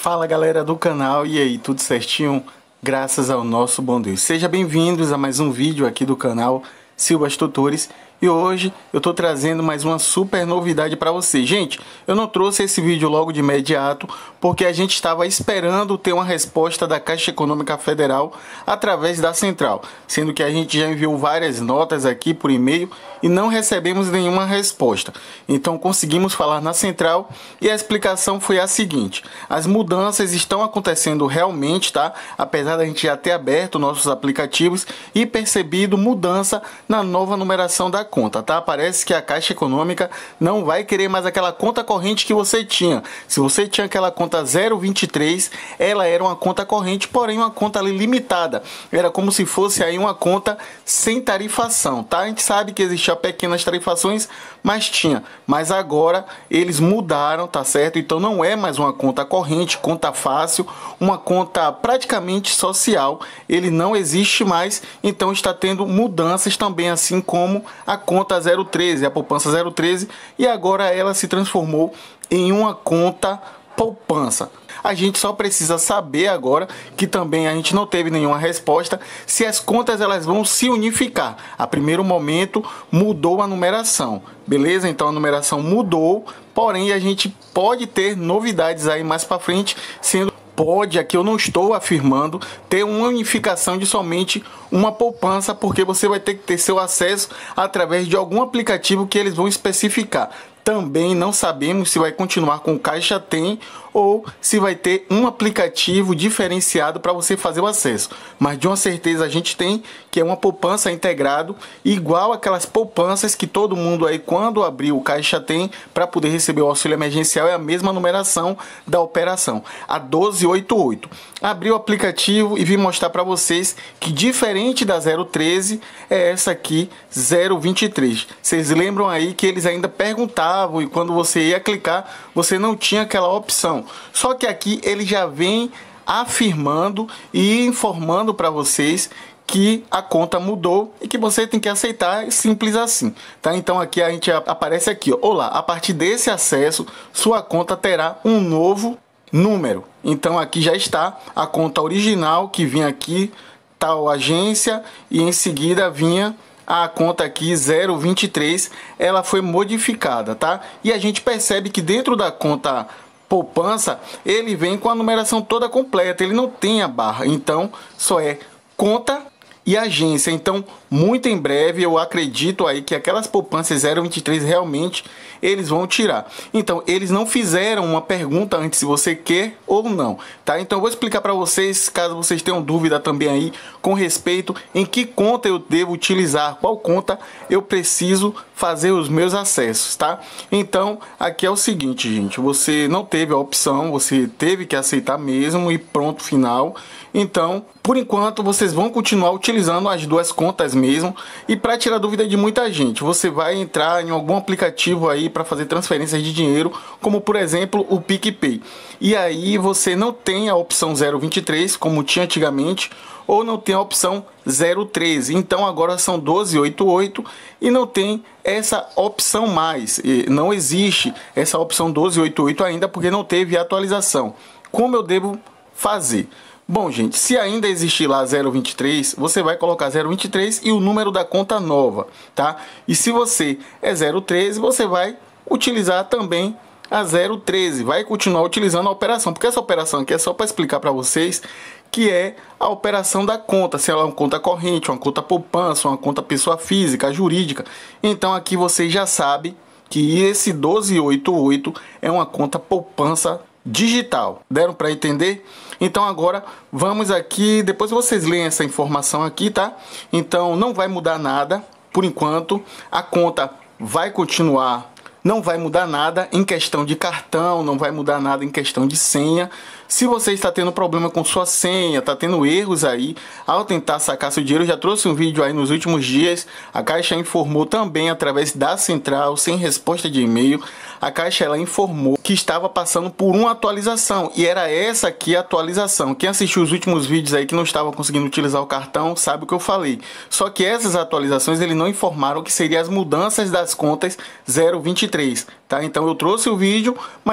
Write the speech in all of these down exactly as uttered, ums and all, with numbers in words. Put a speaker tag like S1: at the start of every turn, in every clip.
S1: Fala galera do canal, e aí, tudo certinho? Graças ao nosso bom Deus. Sejam bem-vindos a mais um vídeo aqui do canal Silvas Tutores. E hoje eu tô trazendo mais uma super novidade para vocês. Gente, eu não trouxe esse vídeo logo de imediato porque a gente estava esperando ter uma resposta da Caixa Econômica Federal através da Central, sendo que a gente já enviou várias notas aqui por e-mail e não recebemos nenhuma resposta. Então conseguimos falar na Central e a explicação foi a seguinte: as mudanças estão acontecendo realmente, tá? Apesar da gente já ter aberto nossos aplicativos e percebido mudança na nova numeração da conta, tá? Parece que a Caixa Econômica não vai querer mais aquela conta corrente que você tinha. Se você tinha aquela conta zero vinte e três, ela era uma conta corrente, porém uma conta ali limitada. Era como se fosse aí uma conta sem tarifação, tá? A gente sabe que existiam pequenas tarifações, mas tinha. Mas agora eles mudaram, tá certo? Então não é mais uma conta corrente, conta fácil, uma conta praticamente social. Ele não existe mais, então está tendo mudanças também, assim como a conta zero treze, a poupança zero treze, e agora ela se transformou em uma conta poupança. A gente só precisa saber agora, que também a gente não teve nenhuma resposta, se as contas elas vão se unificar. A primeiro momento mudou a numeração, beleza? Então a numeração mudou, porém a gente pode ter novidades aí mais para frente, sendo pode, aqui eu não estou afirmando, ter uma unificação de somente uma poupança, porque você vai ter que ter seu acesso através de algum aplicativo que eles vão especificar. Também não sabemos se vai continuar com o Caixa Tem ou se vai ter um aplicativo diferenciado para você fazer o acesso. Mas de uma certeza a gente tem que é uma poupança integrado, igual aquelas poupanças que todo mundo aí, quando abriu o Caixa Tem para poder receber o auxílio emergencial, é a mesma numeração da operação, a doze oitenta e oito. Abri o aplicativo e vim mostrar para vocês que, diferente da zero treze, é essa aqui, zero vinte e três. Vocês lembram aí que eles ainda perguntavam e quando você ia clicar, você não tinha aquela opção. Só que aqui ele já vem afirmando e informando para vocês que a conta mudou e que você tem que aceitar, simples assim, tá? Então aqui a gente aparece aqui, ó, olá, a partir desse acesso, sua conta terá um novo número. Então aqui já está a conta original que vinha aqui, tal agência, e em seguida vinha a conta aqui zero vinte e três, ela foi modificada, tá? E a gente percebe que dentro da conta poupança, ele vem com a numeração toda completa, ele não tem a barra, então só é conta e agência. Então muito em breve eu acredito aí que aquelas poupanças zero vinte e três realmente eles vão tirar. Então eles não fizeram uma pergunta antes se você quer ou não, tá? Então eu vou explicar para vocês, caso vocês tenham dúvida também aí com respeito em que conta eu devo utilizar, qual conta eu preciso fazer os meus acessos, tá? Então aqui é o seguinte, gente, você não teve a opção, você teve que aceitar mesmo e pronto, final. Então por enquanto vocês vão continuar utilizando as duas contas mesmo. E para tirar dúvida de muita gente, você vai entrar em algum aplicativo aí para fazer transferências de dinheiro, como por exemplo o PicPay, e aí você não tem a opção zero vinte e três como tinha antigamente, ou não tem a opção zero treze, então agora são doze oitenta e oito e não tem essa opção mais, não existe essa opção doze oitenta e oito ainda, porque não teve atualização. Como eu devo fazer? Bom, gente, se ainda existir lá zero vinte e três, você vai colocar zero vinte e três e o número da conta nova, tá? E se você é zero treze, você vai utilizar também a zero treze, vai continuar utilizando a operação, porque essa operação aqui é só para explicar para vocês que é a operação da conta, se ela é uma conta corrente, uma conta poupança, uma conta pessoa física, jurídica. Então aqui você já sabe que esse doze oitenta e oito é uma conta poupança digital. Deram para entender? Então agora vamos aqui, depois vocês leem essa informação aqui, tá? Então não vai mudar nada por enquanto, a conta vai continuar, não vai mudar nada em questão de cartão, não vai mudar nada em questão de senha. Se você está tendo problema com sua senha, está tendo erros aí ao tentar sacar seu dinheiro, eu já trouxe um vídeo aí nos últimos dias. A Caixa informou também através da Central, sem resposta de e-mail. A Caixa ela informou que estava passando por uma atualização, e era essa aqui a atualização. Quem assistiu os últimos vídeos aí que não estava conseguindo utilizar o cartão sabe o que eu falei. Só que essas atualizações eles não informaram que seriam as mudanças das contas zero vinte e três, tá? Então eu trouxe o vídeo, mas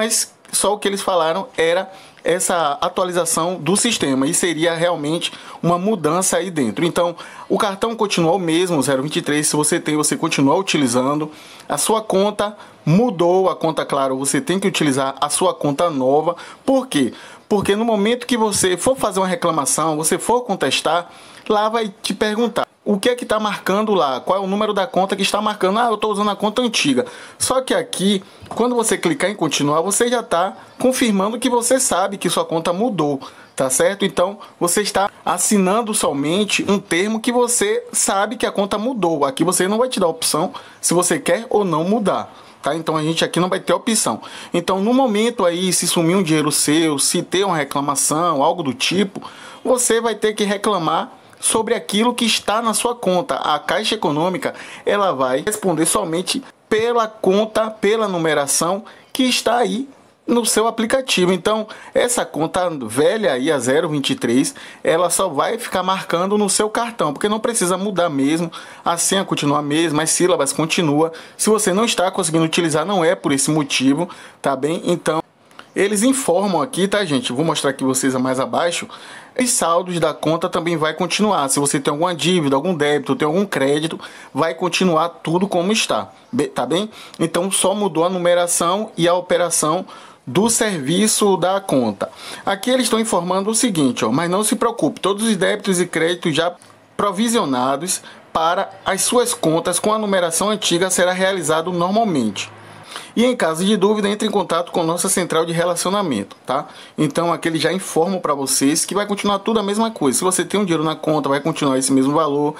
S1: só o que eles falaram era essa atualização do sistema e seria realmente uma mudança aí dentro. Então, o cartão continua o mesmo, o zero vinte e três, se você tem, você continua utilizando. A sua conta mudou, a conta, claro, você tem que utilizar a sua conta nova. Por quê? Porque no momento que você for fazer uma reclamação, você for contestar, lá vai te perguntar o que é que está marcando lá, qual é o número da conta que está marcando. Ah, eu estou usando a conta antiga. Só que aqui, quando você clicar em continuar, você já está confirmando que você sabe que sua conta mudou, tá certo? Então, você está assinando somente um termo que você sabe que a conta mudou. Aqui você não vai te dar opção se você quer ou não mudar. Tá? Então a gente aqui não vai ter opção. Então no momento aí, se sumir um dinheiro seu, se ter uma reclamação, algo do tipo, você vai ter que reclamar sobre aquilo que está na sua conta. A Caixa Econômica, ela vai responder somente pela conta, pela numeração que está aí no seu aplicativo. Então, essa conta velha aí, a zero vinte e três, ela só vai ficar marcando no seu cartão, porque não precisa mudar mesmo, a senha continua a mesma, as sílabas continua. Se você não está conseguindo utilizar, não é por esse motivo, tá bem? Então, eles informam aqui, tá, gente? Vou mostrar aqui vocês mais abaixo. Os saldos da conta também vai continuar. Se você tem alguma dívida, algum débito, tem algum crédito, vai continuar tudo como está, tá bem? Então, só mudou a numeração e a operação do serviço da conta. Aqui eles estão informando o seguinte, ó, mas não se preocupe, todos os débitos e créditos já provisionados para as suas contas com a numeração antiga será realizado normalmente. E em caso de dúvida, entre em contato com nossa central de relacionamento, tá? Então aqui eles já informam para vocês que vai continuar tudo a mesma coisa. Se você tem um dinheiro na conta, vai continuar esse mesmo valor.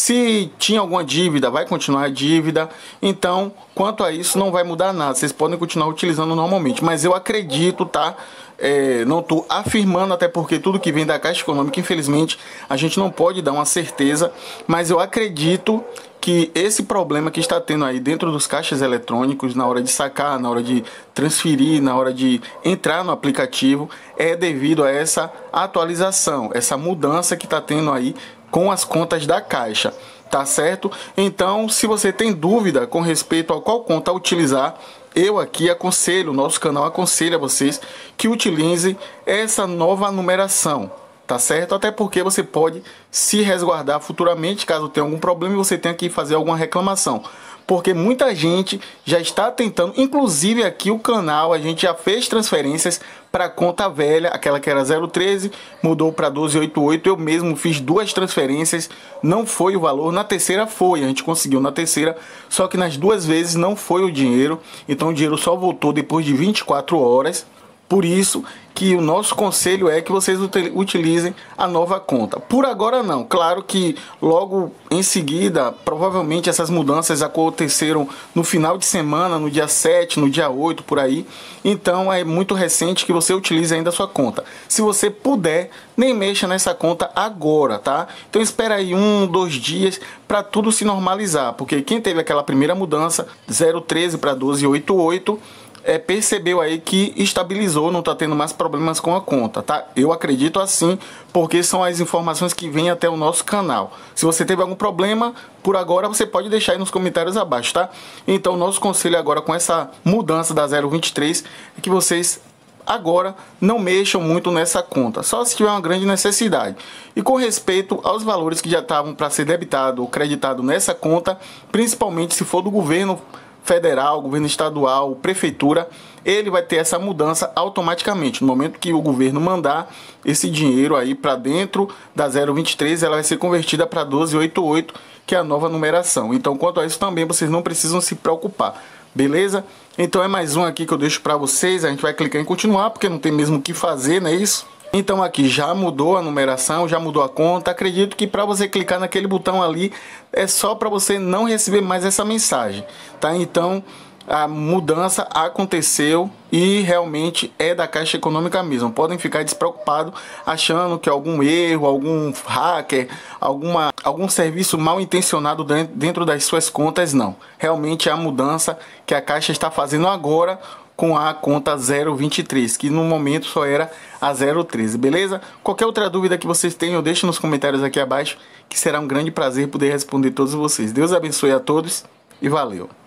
S1: Se tinha alguma dívida, vai continuar a dívida. Então, quanto a isso, não vai mudar nada. Vocês podem continuar utilizando normalmente. Mas eu acredito, tá? É, não estou afirmando, até porque tudo que vem da Caixa Econômica, infelizmente, a gente não pode dar uma certeza. Mas eu acredito que esse problema que está tendo aí dentro dos caixas eletrônicos, na hora de sacar, na hora de transferir, na hora de entrar no aplicativo, é devido a essa atualização, essa mudança que está tendo aí com as contas da Caixa, tá certo? Então, se você tem dúvida com respeito a qual conta utilizar, eu aqui aconselho, nosso canal aconselha vocês que utilizem essa nova numeração. Tá certo? Até porque você pode se resguardar futuramente caso tenha algum problema e você tenha que fazer alguma reclamação. Porque muita gente já está tentando, inclusive aqui o canal, a gente já fez transferências para a conta velha, aquela que era zero treze, mudou para doze oitenta e oito. Eu mesmo fiz duas transferências, não foi o valor, na terceira foi, a gente conseguiu na terceira, só que nas duas vezes não foi o dinheiro, então o dinheiro só voltou depois de vinte e quatro horas. Por isso que o nosso conselho é que vocês utilizem a nova conta. Por agora não. Claro que logo em seguida, provavelmente essas mudanças aconteceram no final de semana, no dia sete, no dia oito, por aí. Então é muito recente que você utilize ainda a sua conta. Se você puder, nem mexa nessa conta agora, tá? Então espera aí um, dois dias para tudo se normalizar. Porque quem teve aquela primeira mudança, zero treze para doze oitenta e oito, É, percebeu aí que estabilizou, não está tendo mais problemas com a conta, tá? Eu acredito assim, porque são as informações que vêm até o nosso canal. Se você teve algum problema, por agora você pode deixar aí nos comentários abaixo, tá? Então, nosso conselho agora com essa mudança da zero vinte e três é que vocês agora não mexam muito nessa conta, só se tiver uma grande necessidade. E com respeito aos valores que já estavam para ser debitado ou creditado nessa conta, principalmente se for do governo federal, governo estadual, prefeitura, ele vai ter essa mudança automaticamente. No momento que o governo mandar esse dinheiro aí para dentro da zero vinte e três, ela vai ser convertida para doze oitenta e oito, que é a nova numeração. Então, quanto a isso também, vocês não precisam se preocupar, beleza? Então é mais um aqui que eu deixo para vocês. A gente vai clicar em continuar, porque não tem mesmo o que fazer, não é isso? Então aqui já mudou a numeração, já mudou a conta. Acredito que para você clicar naquele botão ali é só para você não receber mais essa mensagem, tá? Então a mudança aconteceu e realmente é da Caixa Econômica mesmo. Podem ficar despreocupados achando que algum erro, algum hacker, alguma, algum serviço mal intencionado dentro das suas contas, não. Realmente é a mudança que a Caixa está fazendo agora com a conta zero vinte e três, que no momento só era a zero treze, beleza? Qualquer outra dúvida que vocês tenham, deixe nos comentários aqui abaixo, que será um grande prazer poder responder todos vocês. Deus abençoe a todos e valeu!